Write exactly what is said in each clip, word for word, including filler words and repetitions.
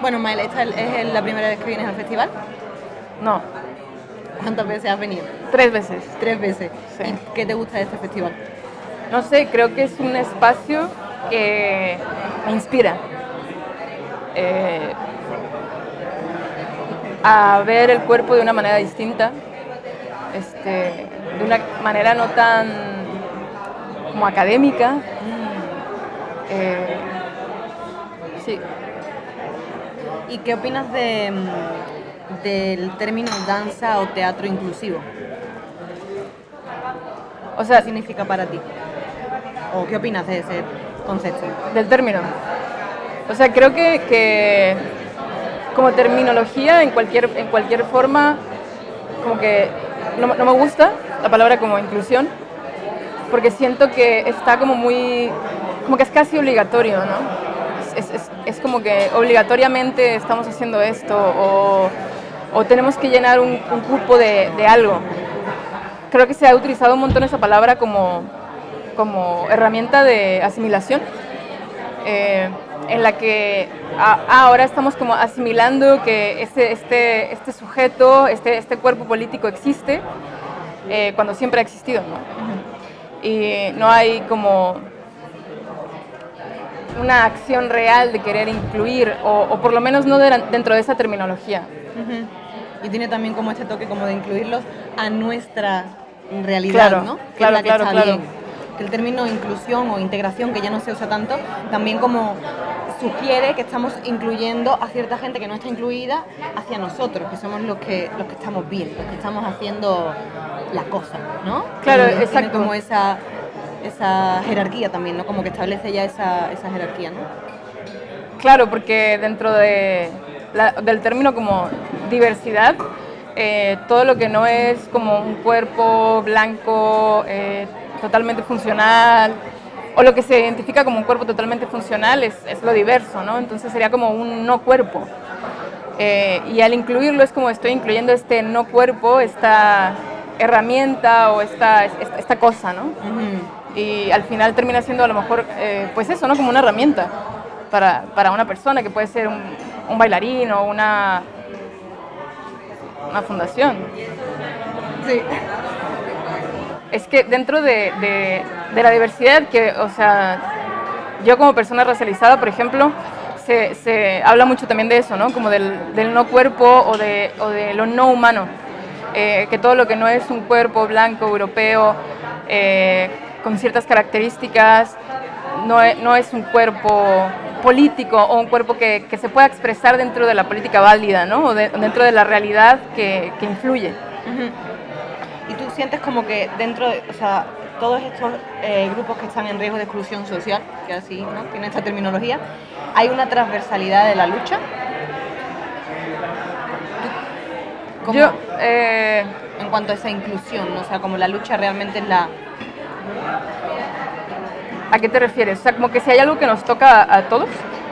Bueno, Mael, ¿esta es la primera vez que vienes al festival? No. ¿Cuántas veces has venido? Tres veces. Tres veces. Sí. ¿Y qué te gusta de este festival? No sé, creo que es un espacio que me inspira eh, a ver el cuerpo de una manera distinta, este, de una manera no tan como académica. Mm. Eh, sí. ¿Y qué opinas de, del término danza o teatro inclusivo? O sea, ¿qué significa para ti? ¿O qué opinas de ese concepto? Del término. O sea, creo que, que como terminología, en cualquier, en cualquier forma, como que no, no me gusta la palabra como inclusión, porque siento que está como muy, como que es casi obligatorio, ¿no? Es, es, es como que obligatoriamente estamos haciendo esto o, o tenemos que llenar un, un cupo de, de algo. Creo que se ha utilizado un montón esa palabra como, como herramienta de asimilación, eh, en la que a, ahora estamos como asimilando que este, este, este sujeto, este, este cuerpo político existe, eh, cuando siempre ha existido, ¿no? Uh-huh. Y no hay como una acción real de querer incluir, o, o por lo menos no de la, dentro de esa terminología. Uh-huh. Y tiene también como este toque como de incluirlos a nuestra realidad, claro, ¿no? Que claro, es la que claro, está claro. Bien. Que el término inclusión o integración, que ya no se usa tanto, también como sugiere que estamos incluyendo a cierta gente que no está incluida hacia nosotros, que somos los que los que estamos bien, los que estamos haciendo la cosa, ¿no? Claro, y exacto. Tiene como esa, esa jerarquía también, ¿no? Como que establece ya esa, esa jerarquía, ¿no? Claro, porque dentro de la, del término como diversidad, eh, todo lo que no es como un cuerpo blanco, eh, totalmente funcional, o lo que se identifica como un cuerpo totalmente funcional es, es lo diverso, ¿no? Entonces sería como un no cuerpo. Eh, y al incluirlo es como estoy incluyendo este no cuerpo, esta herramienta o esta, esta, esta cosa, ¿no? Uh-huh. Y al final termina siendo a lo mejor, eh, pues eso, ¿no? Como una herramienta para, para una persona, que puede ser un, un bailarín o una, una fundación. Sí. Es que dentro de, de, de la diversidad, que, o sea, yo como persona racializada, por ejemplo, se, se habla mucho también de eso, ¿no? Como del, del no cuerpo o de, o de lo no humano, eh, que todo lo que no es un cuerpo blanco, europeo, eh, con ciertas características, no es, no es un cuerpo político o un cuerpo que, que se pueda expresar dentro de la política válida, ¿no? O de, dentro de la realidad que, que influye. Uh-huh. Y tú sientes como que dentro de, o sea, todos estos eh, grupos que están en riesgo de exclusión social, que así, ¿no? Tienen esta terminología, ¿hay una transversalidad de la lucha? ¿Cómo, Yo, eh, en cuanto a esa inclusión, ¿no? O sea, como la lucha realmente es la... ¿A qué te refieres? O sea, como que si hay algo que nos toca a, a todos.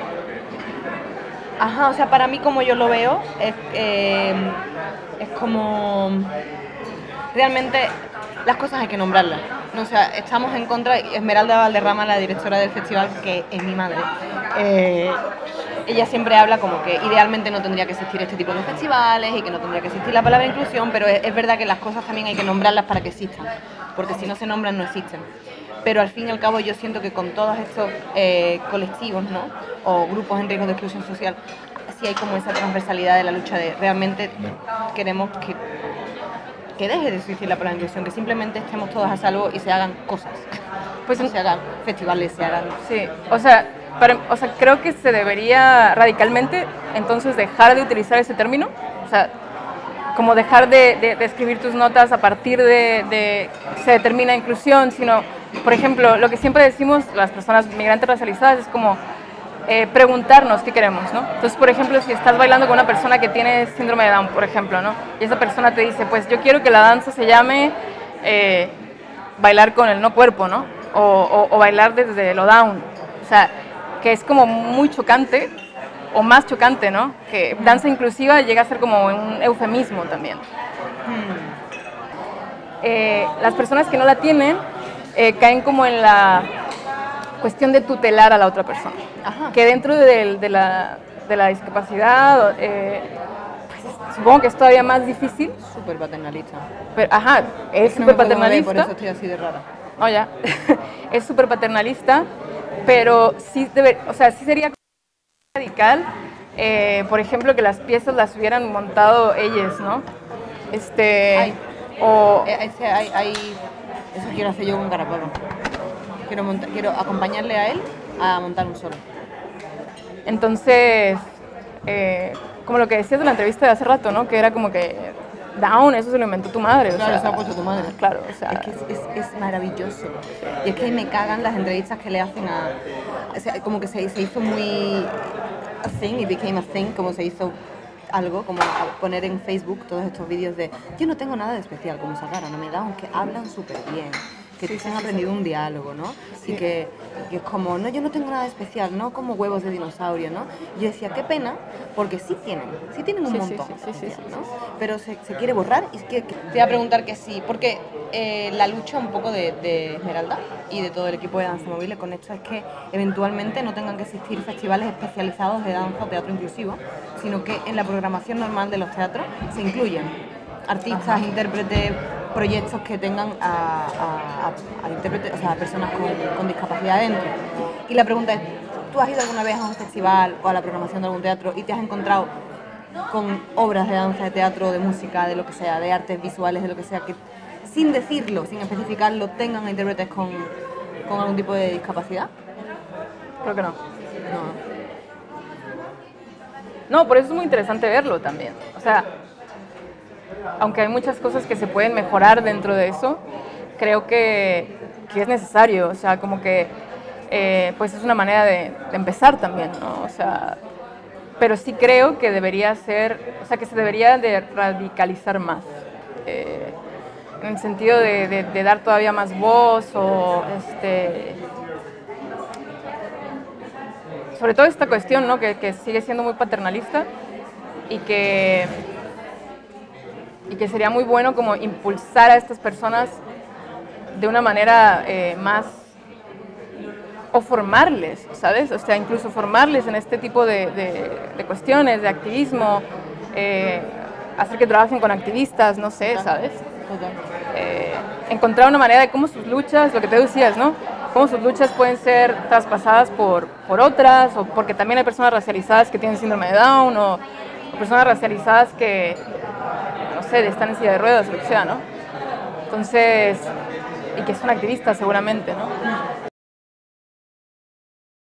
Ajá, o sea, para mí como yo lo veo, es, eh, es como... Realmente las cosas hay que nombrarlas, ¿no? O sea, estamos en contra. Esmeralda Valderrama, la directora del festival, que es mi madre, eh, ella siempre habla como que idealmente no tendría que existir este tipo de festivales y que no tendría que existir la palabra inclusión, pero es, es verdad que las cosas también hay que nombrarlas para que existan, porque si no se nombran no existen. Pero al fin y al cabo yo siento que con todos estos eh, colectivos, ¿no? O grupos en riesgo de exclusión social, sí hay como esa transversalidad de la lucha de realmente queremos que que deje de existir la palabra inclusión, que simplemente estemos todos a salvo y se hagan cosas, pues se hagan festivales, se hagan... Sí, o sea, para, o sea, creo que se debería radicalmente entonces dejar de utilizar ese término, o sea, como dejar de, de, de escribir tus notas a partir de, de se determina inclusión, sino, por ejemplo, lo que siempre decimos las personas migrantes racializadas es como Eh, preguntarnos qué queremos, ¿no? Entonces, por ejemplo, si estás bailando con una persona que tiene síndrome de Down, por ejemplo, ¿no? Y esa persona te dice, pues yo quiero que la danza se llame eh, bailar con el no cuerpo, ¿no? O, o, o bailar desde lo Down. O sea, que es como muy chocante, o más chocante, ¿no? Que danza inclusiva llega a ser como un eufemismo también. Hmm. Eh, las personas que no la tienen eh, caen como en la cuestión de tutelar a la otra persona. Ajá. Que dentro de, de, la, de la discapacidad, eh, pues, supongo que es todavía más difícil. Súper paternalista. Pero, ajá, es que no súper me puedo mover, paternalista. por eso estoy así de rara. No, ya. Es súper paternalista, pero sí, debe, o sea, sí sería radical, eh, por ejemplo, que las piezas las hubieran montado ellas, ¿no? Este, Ay. o... Eh, ese, hay, hay, eso quiero hacer yo con Carapalo. Quiero, monta, quiero acompañarle a él a montar un solo. Entonces, eh, como lo que decías de la entrevista de hace rato, ¿no? Que era como que Down, eso se lo inventó tu madre. Claro, o sea, se lo ha puesto tu madre. Claro, o sea... Es que es, es, es maravilloso. Y es que me cagan las entrevistas que le hacen a... O sea, como que se, se hizo muy... A thing, it became a thing, como se hizo algo, como a poner en Facebook todos estos vídeos de yo no tengo nada de especial, como Sagara, no me da, aunque hablan súper bien, que sí, se han aprendido sí. un diálogo, ¿no? Sí. Y que, que es como, no, yo no tengo nada de especial, ¿no? Como huevos de dinosaurio, ¿no? Y yo decía, qué pena, porque sí tienen, sí tienen un sí, montón, sí, sí, sí, sí, ¿no? Pero se, se quiere borrar y es que, que... Te voy a preguntar que sí, porque eh, la lucha un poco de, de Esmeralda y de todo el equipo de Danza Móvil con esto es que eventualmente no tengan que existir festivales especializados de danza o teatro inclusivo, sino que en la programación normal de los teatros se incluyen artistas, Ajá. intérpretes, proyectos que tengan a, a, a, a intérpretes, o sea, a personas con, con discapacidad dentro. Y la pregunta es, ¿tú has ido alguna vez a un festival o a la programación de algún teatro y te has encontrado con obras de danza, de teatro, de música, de lo que sea, de artes visuales, de lo que sea, que sin decirlo, sin especificarlo, tengan a intérpretes con, con algún tipo de discapacidad? Creo que no. No. No, por eso es muy interesante verlo también. O sea, aunque hay muchas cosas que se pueden mejorar dentro de eso, creo que, que es necesario. O sea, como que eh, pues es una manera de, de empezar también, ¿no? O sea, pero sí creo que debería ser, o sea, que se debería de radicalizar más. Eh, en el sentido de, de, de dar todavía más voz o este... sobre todo esta cuestión, ¿no? que, que sigue siendo muy paternalista y que, y que sería muy bueno como impulsar a estas personas de una manera eh, más, o formarles, ¿sabes? O sea, incluso formarles en este tipo de, de, de cuestiones, de activismo, eh, hacer que trabajen con activistas, no sé, ¿sabes? Eh, encontrar una manera de cómo sus luchas, lo que te decías, ¿no? Cómo sus luchas pueden ser traspasadas por, por otras, o porque también hay personas racializadas que tienen síndrome de Down, o, o personas racializadas que, no sé, están en silla de ruedas, lo que sea, ¿no? Entonces, y que son activistas seguramente, ¿no?